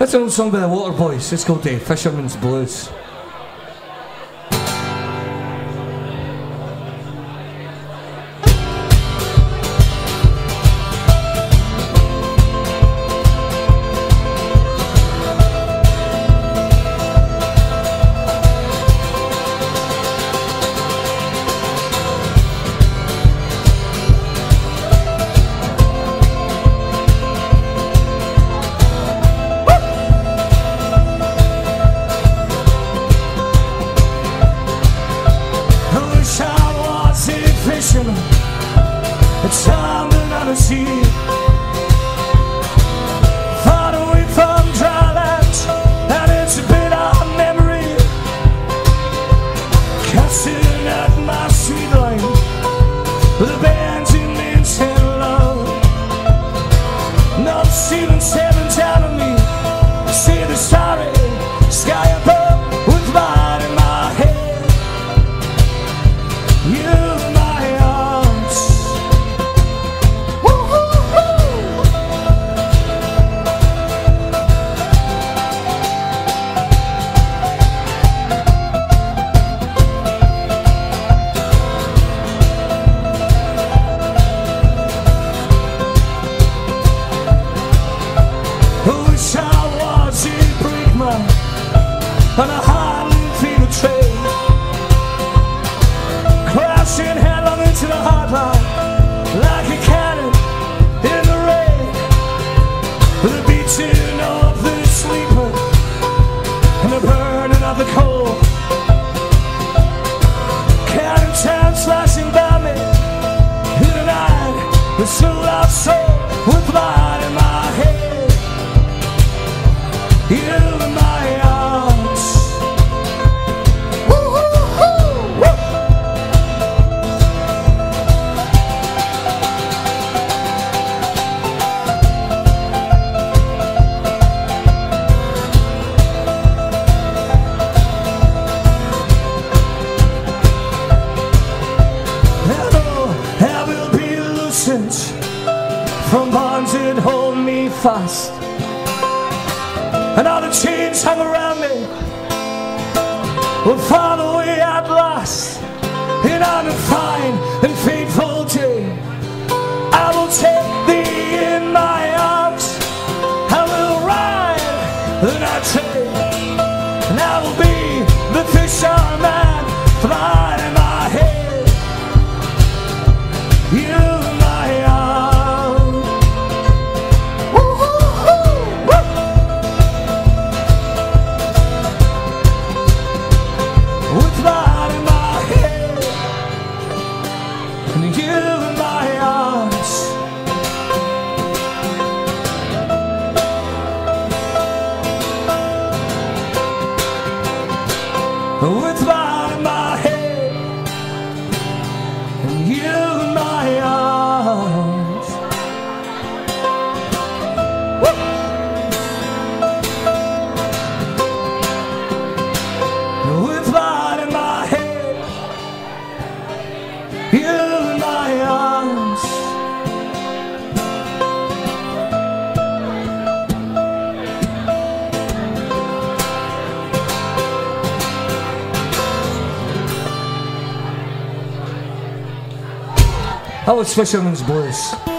That's an old song by the Waterboys. It's called Fisherman's Blues. It's time another sea, far away from dry land, and it's a bit of memory, casting at my sweet line, with a band in instant love. Not stealing seven down on me, see the starry sky above, with mine in my head. You on a Highland fever train, crashing headlong into the hard line, like a cannon in the rain, with the beating of the sleeper and the burning of the coal. Cannon towns flashing by me in the night, with so loud soul, with blood in my head. You in my arms. From bonds that hold me fast, and all the chains hung around me will fall away at last. And on a fine and fateful day, I will take thee in my arms. I will ride the night train, and I will be the fisherman flying in my head. You with blood in my head, and you in my arms. With blood in my head, you in my arms. That was Fisherman's Blues.